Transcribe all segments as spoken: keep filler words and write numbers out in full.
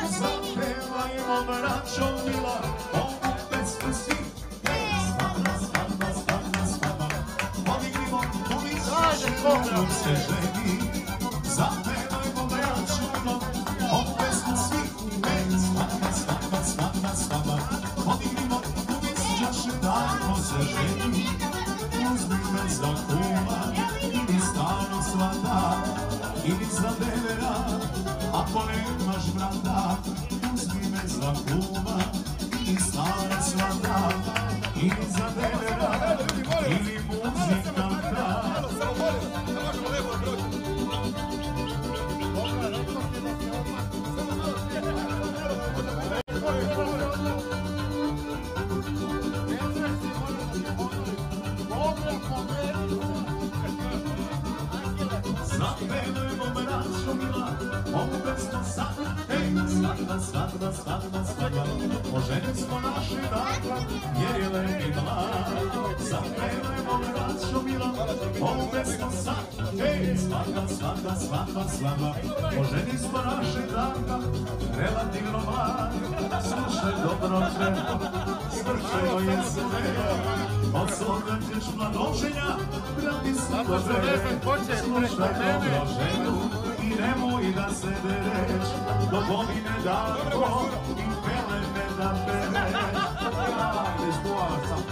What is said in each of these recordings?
Zapevajmo braćo mila, ovu pesmu svi. Svadba, svadba, svadba, svadba, podignimo ulicu, široko se ženi. Zapevajmo braćo mila, ovu pesmu svi. Svadba, svadba, svadba, svadba, podignimo ulicu, široko se ženi. Uzmi me za kuma, ili stano svada, ili za devera, ako nemaš brata. Uzmi me za kuma, ili stano svada, ili za devera, ili muzikanta. Zapevajmo braćo mila, ovu pesmu sad. Ej, svadba, svadba, svadba, svadba, oženi smo naši dakla, jer je lep i mlad. Zapevajmo braćo mila, ovu pesmu sad. Ej, svadba, svadba, svadba, svadba, oženi smo naši dakla, relativno mlad. Slušaj dobro ženo, svršeno je sve, osobno ćeš mladoženja, brati svako žene. Slušaj dobro ženu i nemoj da se dereš, do godine dako i pelene da pereš. Ajde, zbuvala sam.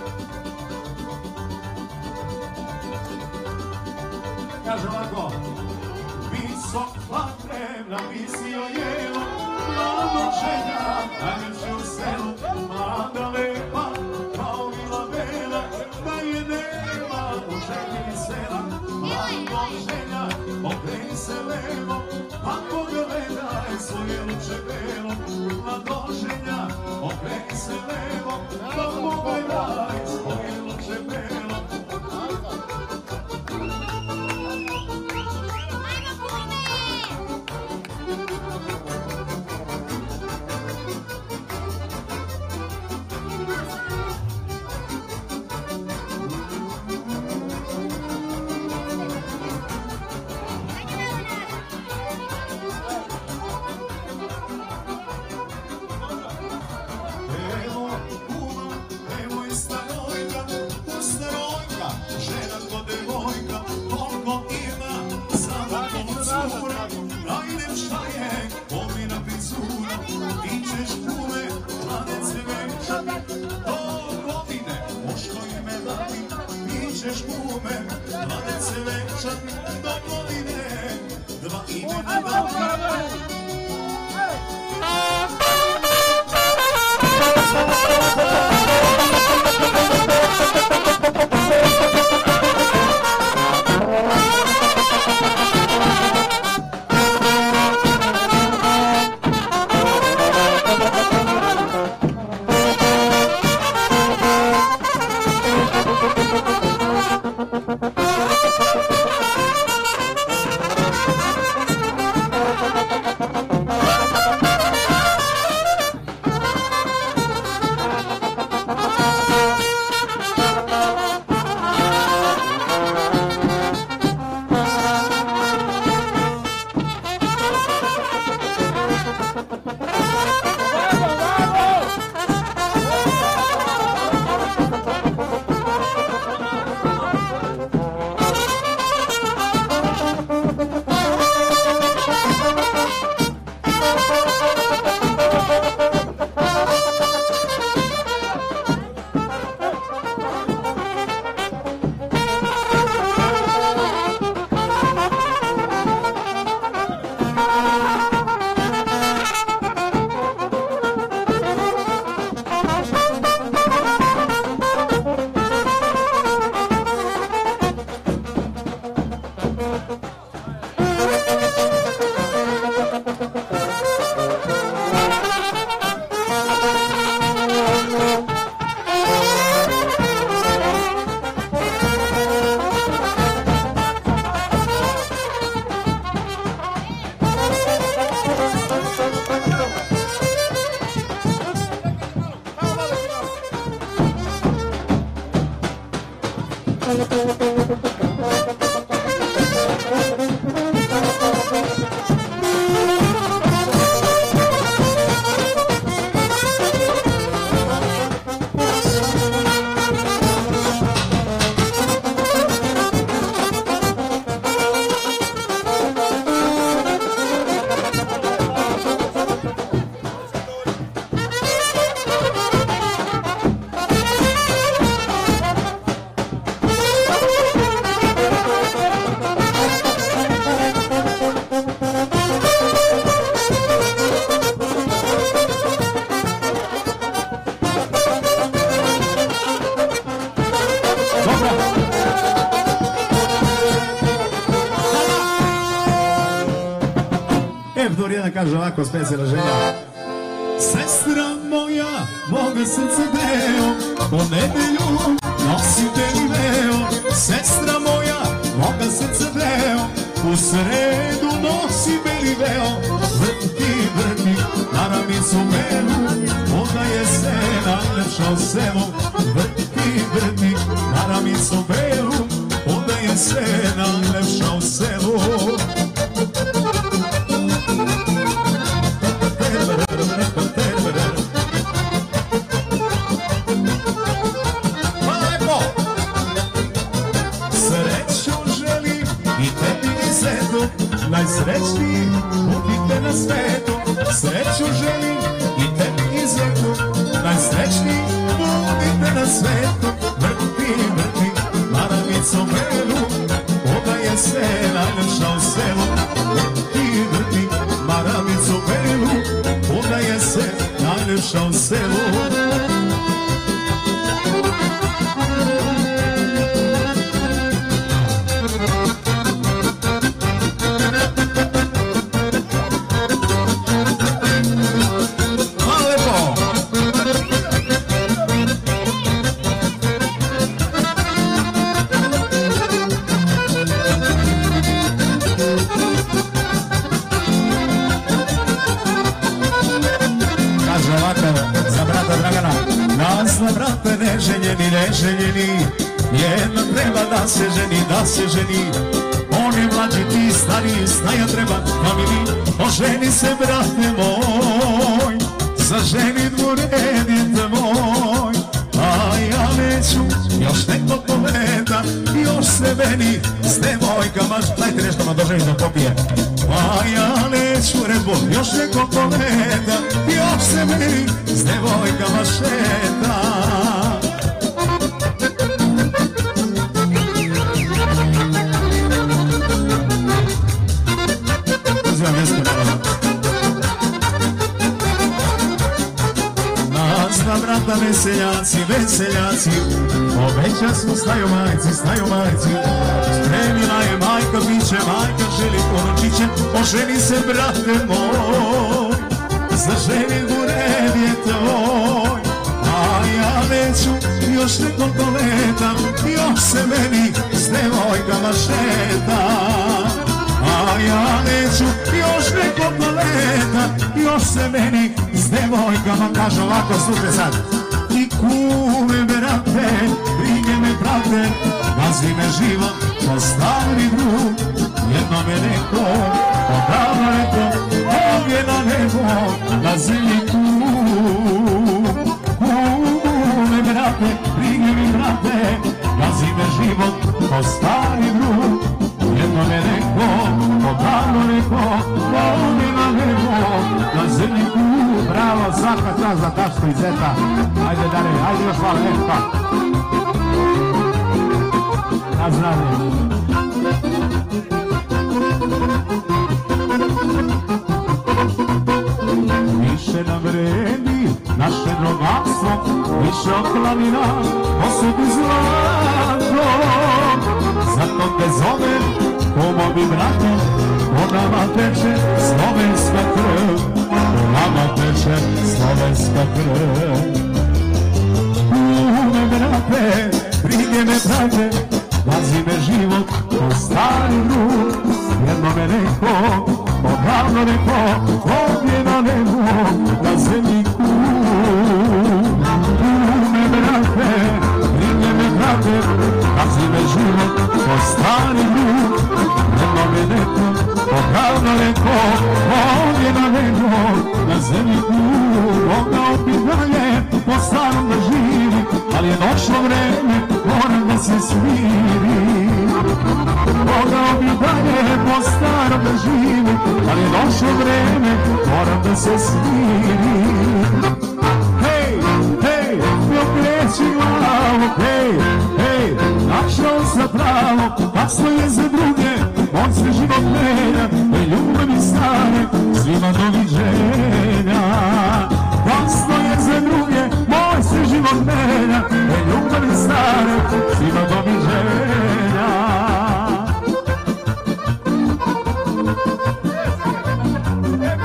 Kaže ovako, visok platem napisio je mlado žena, najljepši u selu, mlada lepa, kao mila bela, da je nema u ženi sela. Mlado žena, okreni se levo, pa pogledaj svoje luče belo. Mlado žena, okreni se levo, pa pogledaj svoje luče belo. dur jedan kaže ovako specijalna želja. Sestra moja, moga srca deo, po nedelju nosi beli veo. Sestra moja, moga srca deo, u sredu nosi beli veo. Vrti, vrti, na ramicu belu, onda je se najlepša u selu. Vrti, vrti, na ramicu belu, onda je se najlepša u selu. Najsrećniji budite na svetu, sreću želim i tebi i zetu. Najsrećniji budite na svetu, vrti, vrti, maravicu belu, odaje se najlepša u selu. Vrti, vrti, maravicu belu, odaje se najlepša u selu. Neželjeni, neželjeni, jedna treba da se ženi, da se ženi. On je mlađi, ti stariji, snaja treba da mi vi. Oženi se, brate moj, za ženi dvoredite moj. A ja neću još nekoliko leta, još se meni s devojkama. Dajte nešto ma doželim da popije. A ja neću Red Bull, još nekoliko leta, još se meni s devojkama šeta. Nazva brata veseljaci, veseljaci, obeća su staju majci, staju majci. Spremila je majka piće, majka želi poručiće. Oženi se, brate moj, za ženi ured je tvoj. A ja neću još nekoliko leta, još se meni s devojkama šeta. A ja neću još nekoliko leta, još se meni s devojkama. Kaže ovako, slušaj sad. I kume brate, brige me prate, gazi me život ko stari drug. Jedno me neko, odavno neko, ovdje na nebo, na zemlji tu. Kume brate, brige me prate, gazi me život ko stari drug. Jedno me neko, odavno neko, ovdje na nebo, na zemlji tu. Bravo, svaka čast za Taško i Zeta. Ajde Dare, ajde još malo, e pa. Na zdravlje. Više nam vredi naše drogarstvo, više od planina, osobi zlato. Zato te zovem, pomovi brate, po nama teče slovenska krv. Nama teče slovenska krv. Kume brate, brige me prate, gazi me život ko stari drug. Jedno me neko, odavno neko, ovdje na nebu, na zemlji kug. Kume brate, brige me prate, gazi me život ko stari drug. Jedno me neko, odavno neko, ovdje na nebu, na zemlji kug. Mogao bi dalje po starom da živi, ali je došlo vreme, moram da se smiri. Mogao bi dalje po starom da živi, ali je došlo vreme, moram da se smiri. Hej, hej, ne okreći glavu, hej, hej, našao sam pravo, kasno je za druge, moj se život menja, ne ljubavi stane, svima doviđenja. Kasno je za druge, moj se život menja, ne ljubavi stane, svima doviđenja.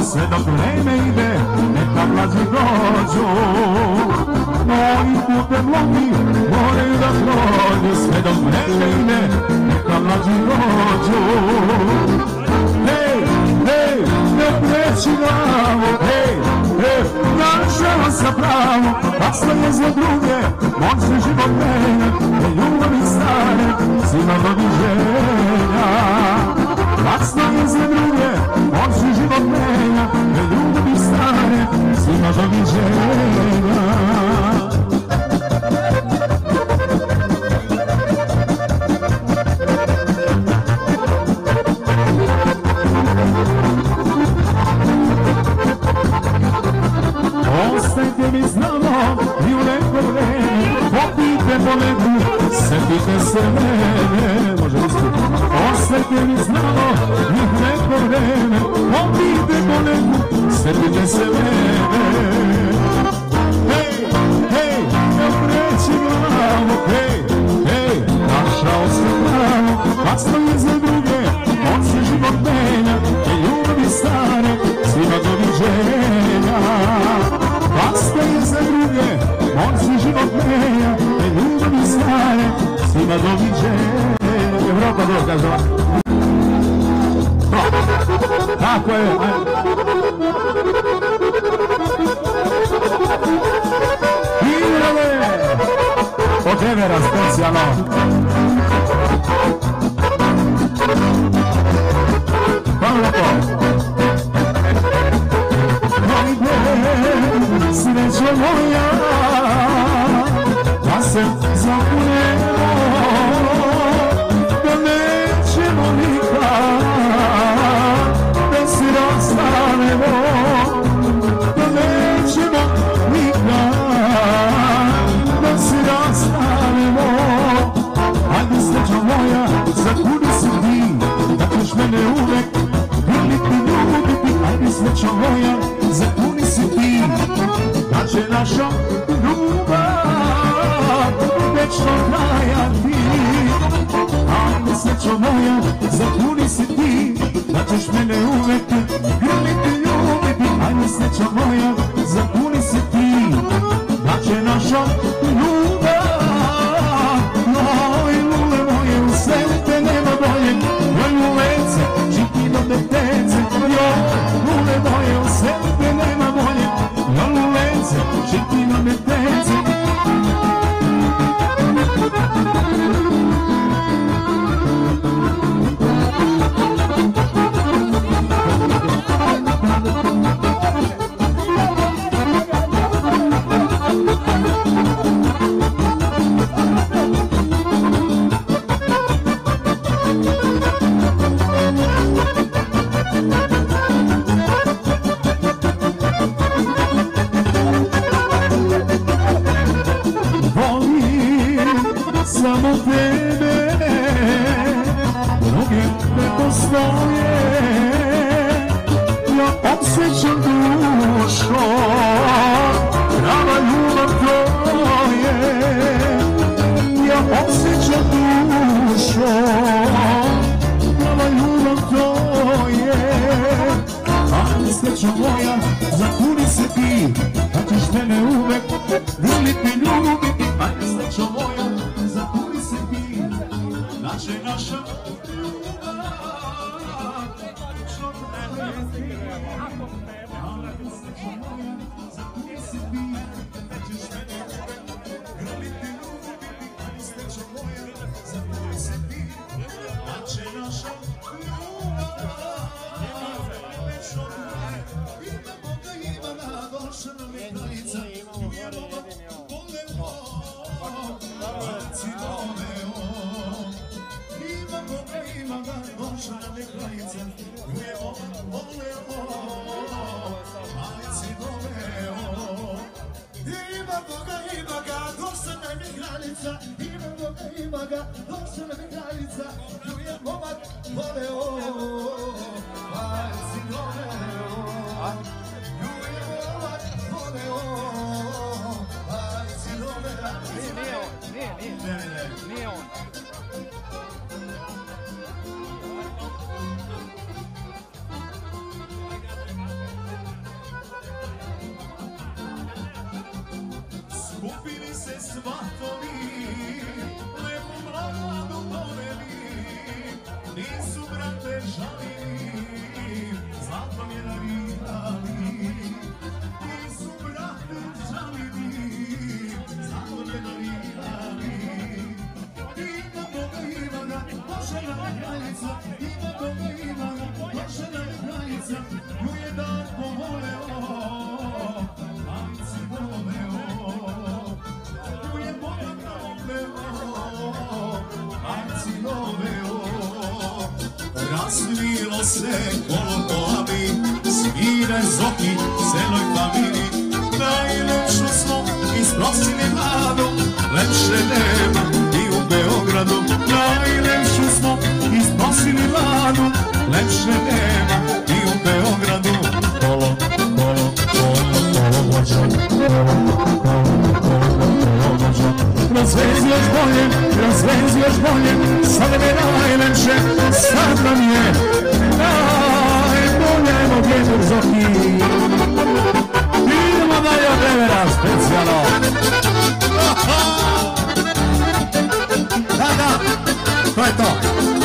sve dok vreme ide, neka mlađi dođu. Moji putem mnogi moraju da prođu, sve dok vreme ide, neka mlađi dođu. Hej, hej, ne preći glavu, hej, hej, našao sam pravo, pasla je za druge, on se život menja, ne ljubavi stare, svima doviđenja. Pasla je za druge, on se život menja, ne ljubavi stare, svima doviđenja. Ostajte mi znamo i u neko vreme, popijte po ledu, setite se mene. Može ispiti. Ostajte mi znamo i u neko vreme, popijte po ledu, setite se mene. Hej, hej, ne preći glavu, hej, hej, našao sam pravo, pasno je za druge, on se život menja, i ljubavi stare, svima doviđenja. Pasno je za druge, on se život menja, i ljubavi stare, svima doviđenja. Evropa dobro kaže ovako. Tako je, ajde. Igrale! Od Evera specijalno. Hvala lepo. Ajde, srećo moja, da se zakunemo, da nećemo nikad, da se rastanemo, da nećemo nikad, da se rastanemo. Ajde, srećo moja, zakuni se ti, da ćeš mene uvek voliti, ljubiti. Ajde, srećo moja, zakuni se ti, da će naša ljubav večno trajati. Ajde, srećo moja, zakuni se ti, da ćeš mene uvek grliti, ljubiti. Ajde, srećo moja, zakuni se ti, da će naša ljubav. Oj, lule moje, u svete nema bolje, joj lulece, čiti do detece. Joj, lule moje, u svete nema bolje, joj lulece, čiti do detece. Samo tebe, druge ne postoje. Ja osjećam dušo, prava ljubav to je. Ja osjećam dušo, prava ljubav to je. Ali srećo moja, zakuni se ti, da ćeš mene uvek grliti, ljubiti. Ali srećo moja, zakuni se ti, da će naša ljubav večno trajati. Ali srećo moja, zakuni se ti, da ćeš mene uvek grliti, ljubiti. Ali srećo moja, zakuni se ti, da će naša ljubav večno trajati. Ima Boga, ima na došla nam je granica, svatovi, lepo mladu poveli, nisu brate žalili, zlato mi je darivali. Nisu brate žalili, zlato mi je darivali. Ima Boga Ivana, poželjna je kraljica, ima Boga Ivana, poželjna je kraljica, nju je dan povoleo, majci doveo. Nju je Boga doveo, majci doveo. Razvilo se kolo poami, svire zoki celoj familiji. Najlepšu smo isprosili mladu, lepše nema i u Beogradu. Najlepšu smo isprosili mladu, lepše nema i u Beogradu. Kolo, kolo, kolo, kolo vođa, kolo, kolo, kolo, kolo vođa. Razvezi još bolje, razvezi još bolje, sad mi je najlepše, sad nam je najbolje od jednog zoki. Idemo dalje od Evera, specijalno. Da, da, to je to.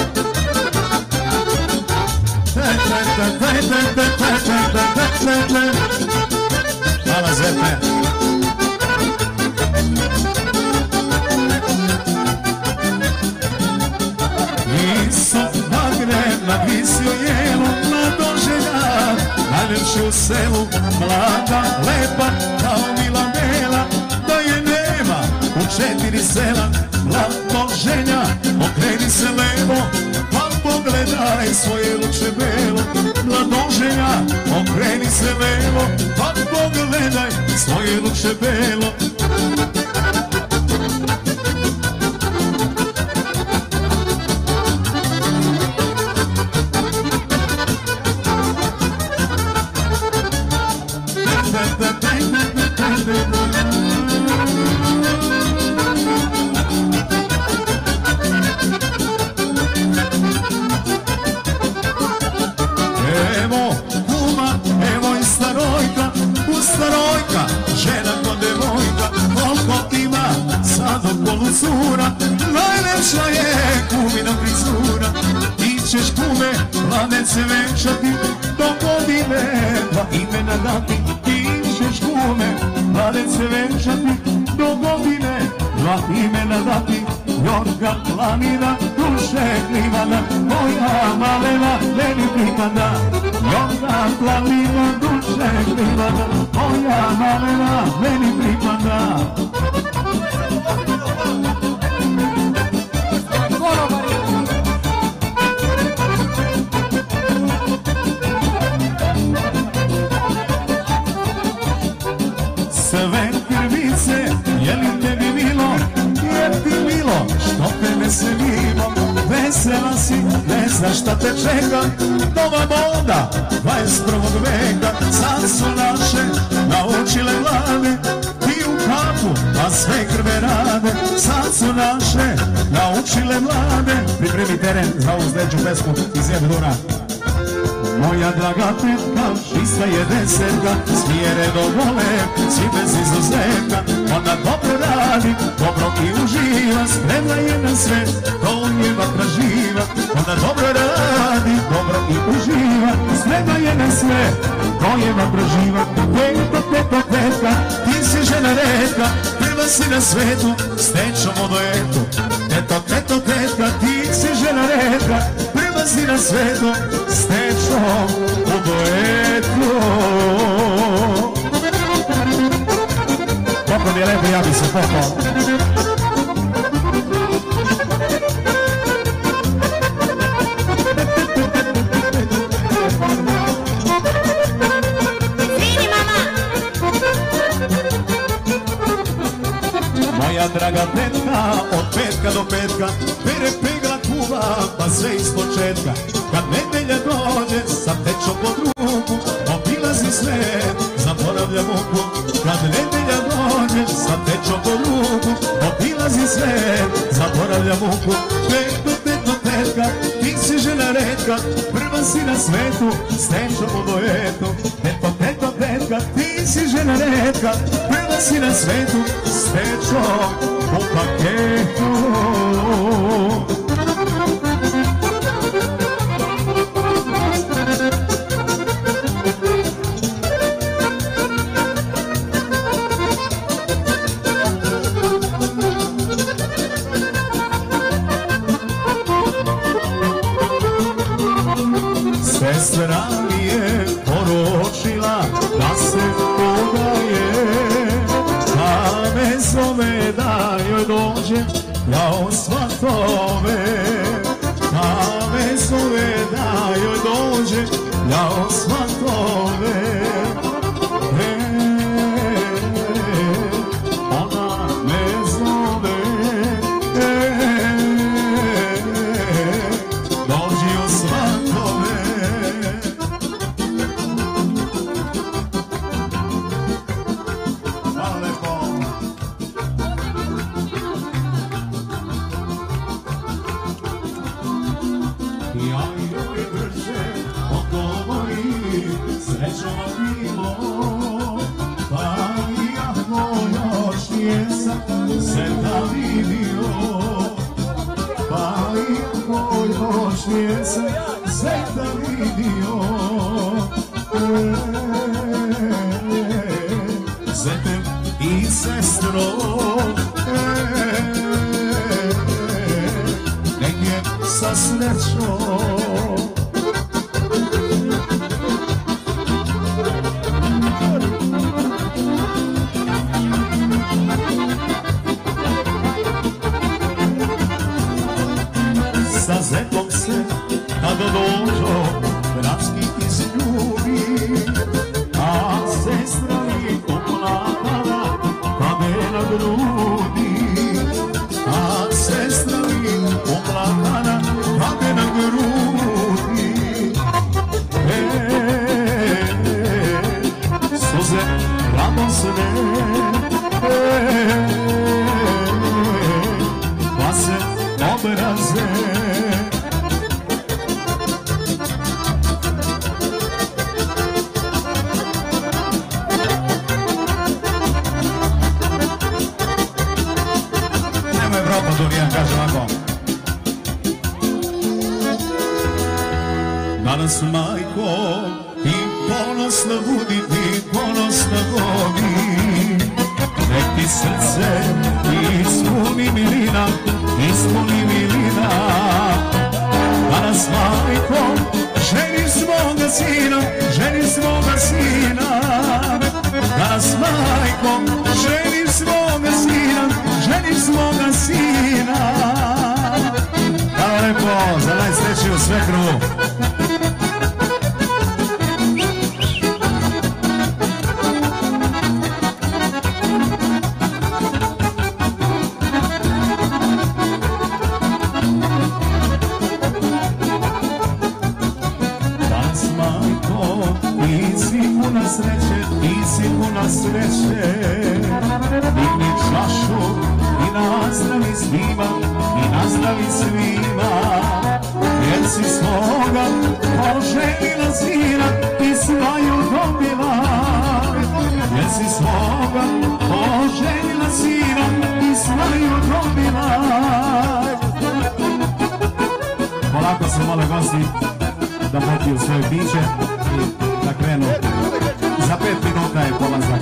Hvala Zepe. Visoka grena, visio jelo, mlado želja, najljepši u selu, mlada, lepa, kao mila bela, da je nema u četiri sela. Mlado ženja, okreni se levo, pa pogledaj svoje luče belo. Mlado ženja, okreni se levo, pa pogledaj svoje luče belo. Evo kuma, evo i starojka, u starojka, žena ko devojka, koliko ima sad okolo cura, najlepša je kumina frizura. Ti ćeš kume, mladence venčati, do godine dva imena dati. Ti ćeš kume, mladence venčati, do godine dva imena dati. Jorga planina, duše klivana, moja malena meni pripada. Jorga planina, duše klivana, moja malena meni pripada. Sve krvice, je li tebi milo, je ti milo, što te veselimo. Vesela si, ne znaš šta te čeka, nova moda dvadeset prvog veka. Sad su naše naučile mlade, piju kapu, a sve krve rade. Sad su naše naučile mlade. Pripremi teren za ovu sljedeću pesmu iz Jevduna. Moja draga tetka, čista je desetka, smije redom vole, svi bez izuzetka. Ona dobro radi, dobro i uživa, spremna je na sve, to je vatra živa. Ona dobro radi, dobro i uživa, spremna je na sve, to je vatra živa. Teto, teto, tetka, ti si žena redka, prva si na svetu, s tečom u duetu. Teto, teto, tetka, ti si žena redka, prva si na svetu, s tečom u duetu. Kako mi je lepo, ja bi se popao. Moja draga tetka, od petka do petka, pere pegla kuva, pa sve iz početka. Kad nedelja dođe, sa tečom pod ruku, obilazi svet, zaboravlja muku. Kad nedelja dođe, sa tečom pod ruku, obilazi svet, zaboravlja muku. Teto, teto, tetka, ti si žena redka, prva si na svetu, s tečom u duetu. Teto, teto, tetka, retka, ti si žena retka, prva si na svetu, stečo u paketu. Sestra mi je poručila da se udaje, da me zove da joj dođem ja u svatove, da me zove da joj dođem ja u svatove. E, ona me zove, e, dođi u svatove. Ja joj brže odgovorim, srećo bilo, pa iako još nisam se da vidio, pa iako još nisam se da vidio. Zetem i sestro, nek je sa srećom. Sa zetom se kada dođo bratski izljubi, a sestra mi poplakala pa me na grudi, a sestra mi poplakala pa me na grudi. E, suze radosne, e, pa se obraze. Dorijan kaže ovako: danas majko ti ponosno budi, ti ponosno budi, nek ti srce ispuni milina, ispuni milina. Danas majko ženi svoga sina, ženi svoga sina. Danas majko ženi svoga sina, ženi svoga sina. Hvala lepo, za najsrećniju svekru. Danas majko, ti si puna sreće, ti si puna sreće. Digni čašu i nazdravi svima, i nazdravi svima, jer si svoga poželjela sina i svaju dobila, jer si svoga poželjela sina i svaju dobila. Polako se mole gosti da popiju svoje piće i da krenu. Za pet minuta je polazak.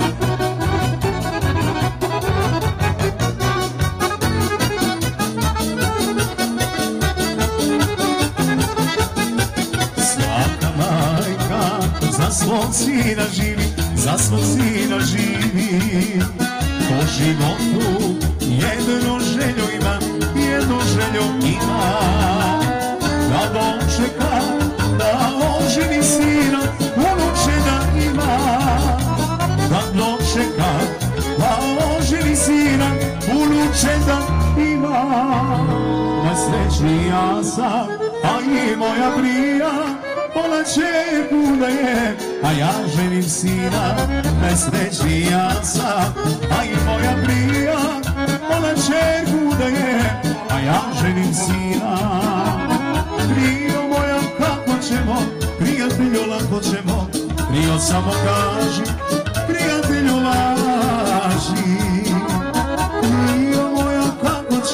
Za svog sina živi, za svog sina živi. Po životu jednu želju ima, jednu želju ima. Da dočeka, da oženi sina, unuče da ima. Da dočeka, da oženi sina, unuče da ima. Najsrećniji ja sam, a i moja prija, ona čerku da je, a ja ženim sina. Najsrećniji ja sam, a i moja prija, ona čerku da je, a ja ženim sina. Trio moja kako ćemo, prijatelju lako ćemo, trio samo kaži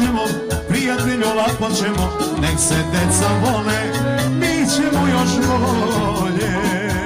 ćemo, prijatelju lako ćemo, nek se deca vole, mi ćemo još bolje.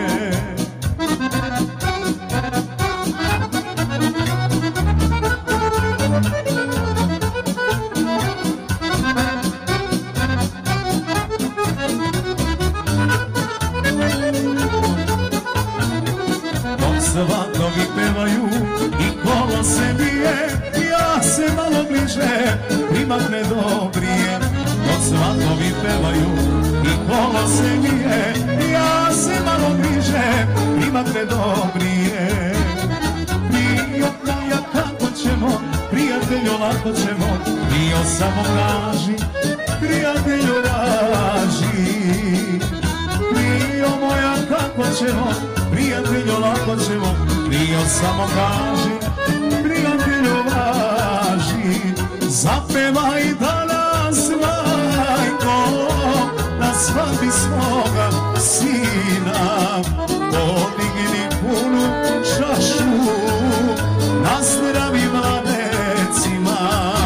Svatovi pevaju i kolo se bije, ja se malo bliže primakne dobrije. Dok svatovi pevaju i kolo se bije, ja se malo bliže primakne dobrije. Prio moja kako ćemo, prijatelju lako ćemo, prio samo kaži, prijatelju važi. Prio moja kako ćemo, prijatelju lako ćemo, prio samo kaži, prijatelju važi. Zapevaj danas, majko, na svadbi svoga sina, podigni punu čašu, na zdravi mladecima.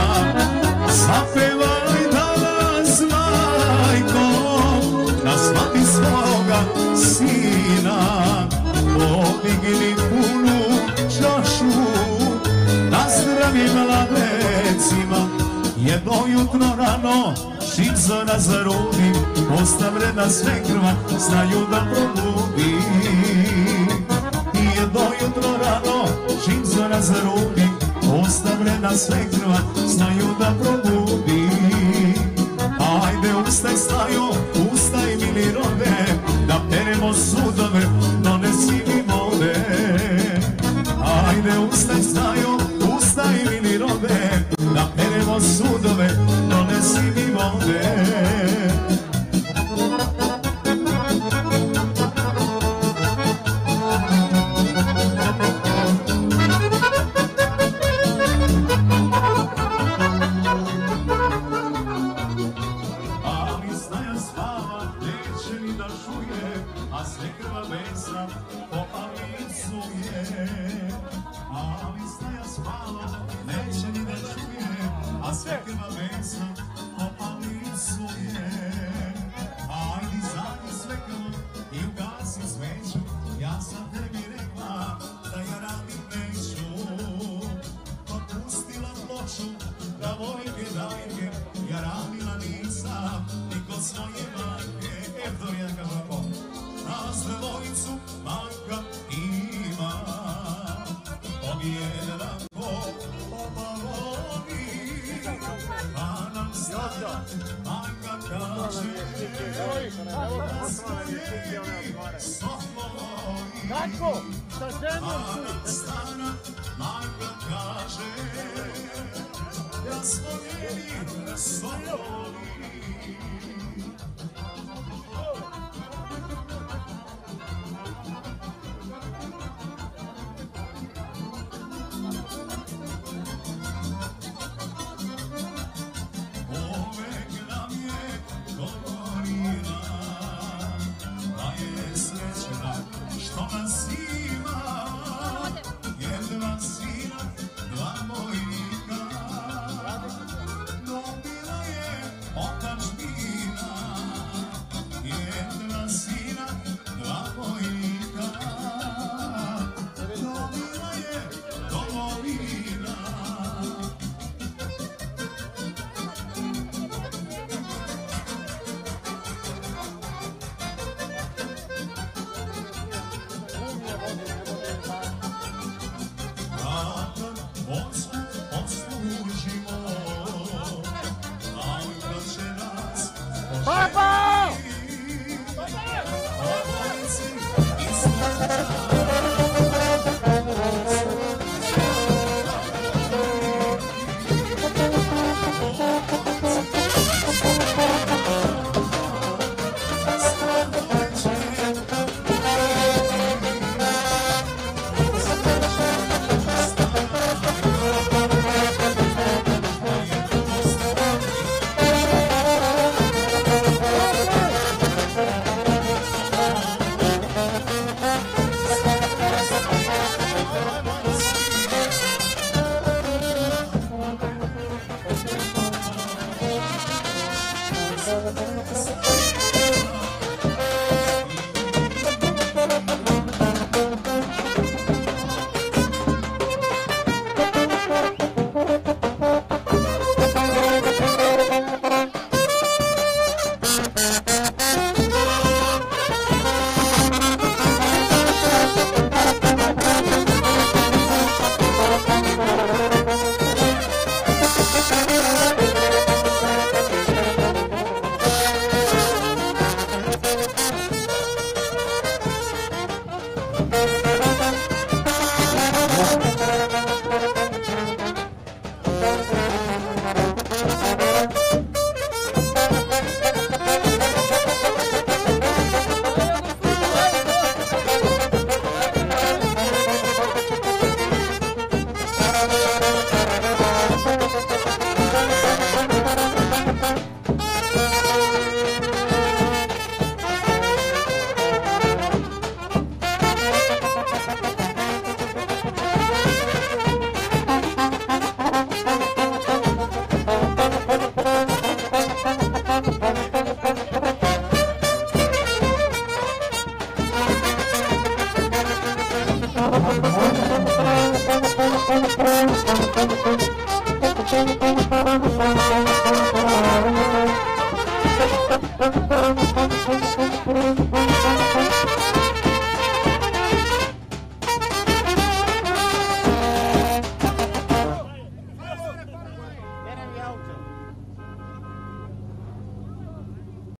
Zapevaj danas, majko, na svadbi svoga sina, podigni punu čašu, na zdravi mladecima. Jedno jutro rano, čim zora zarodi, postavljena svekrva, znaju da probudi. Jedno jutro rano, čim zora zarodi, postavljena svekrva, znaju da probudi. Ajde ustaj staju, ustaj mili rode, da peremo sudove, donesi mi vode. Ajde ustaj staju, ustaj mili rode, da peremo sudove, donesi mi vode. Kako? Sa ženom tu? Stara majka kaže, ja svojeni svojoni. Uvek nam je govorila da je srećna što nas ima, jedna sina, dva vojnika. Dobila je otadžbina, jedna sina, dva vojnika. Dobila je domovina. Papa! Thank